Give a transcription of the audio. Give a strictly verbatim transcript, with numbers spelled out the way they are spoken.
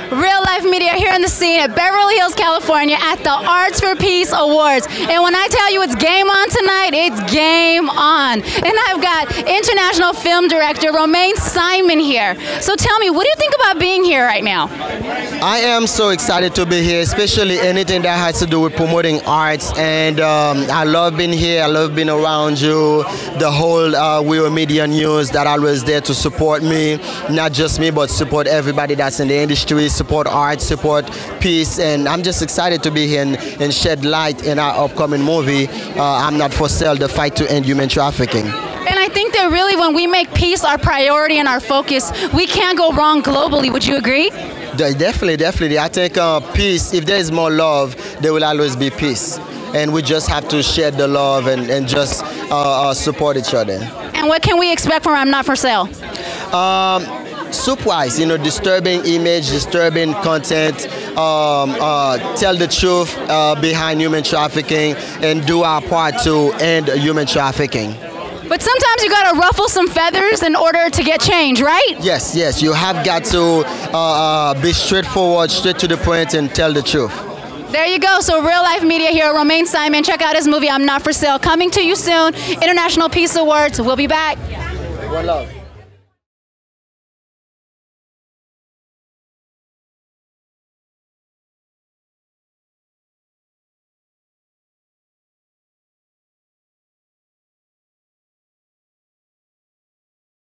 Real Life Media here in the scene at Beverly Hills, California at the Arts for Peace Awards. And when I tell you it's game on tonight, it's game on. And I've got international film director Romain Simon here. So tell me, what do you think about being here right now? I am so excited to be here, especially anything that has to do with promoting arts. And um, I love being here. I love being around you. The whole uh, Real Media News that always there to support me. Not just me, but support everybody that's in the industry, support art, support peace. And I'm just excited to be here and, and shed light in our upcoming movie, uh, I'm Not For Sale, The Fight to End Human Trafficking. And I think that really when we make peace our priority and our focus, we can't go wrong globally. Would you agree? Definitely, definitely. I think uh, peace, if there is more love, there will always be peace. And we just have to share the love and, and just uh, uh, support each other. And what can we expect from I'm Not For Sale? Um, Soup-wise, you know, disturbing image, disturbing content, um, uh, tell the truth uh, behind human trafficking, and do our part to end human trafficking. But sometimes you gotta ruffle some feathers in order to get change, right? Yes, yes, you have got to uh, uh, be straightforward, straight to the point, and tell the truth. There you go. So Real Life Media here, Romain Simon. Check out his movie, I'm Not For Sale. Coming to you soon. International Peace Awards. We'll be back. One love.